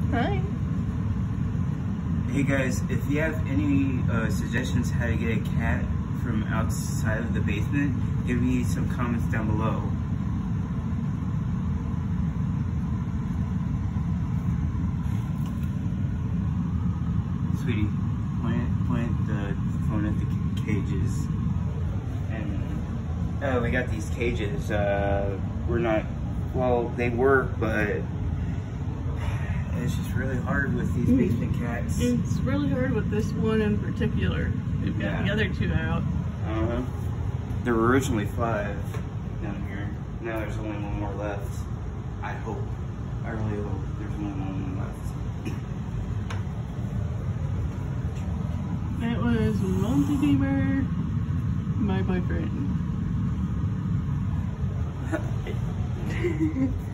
Hi. Hey guys, if you have any suggestions how to get a cat from outside of the basement, give me some comments down below. Sweetie, point the phone at the cages. And we got these cages. We're not, well, they work, but it's just really hard with these basement cats. It's really hard with this one in particular. We've got the other two out. There were originally 5 down here. Now there's only one more left. I hope. I really hope there's only one left. That was Monty Gamer, my boyfriend.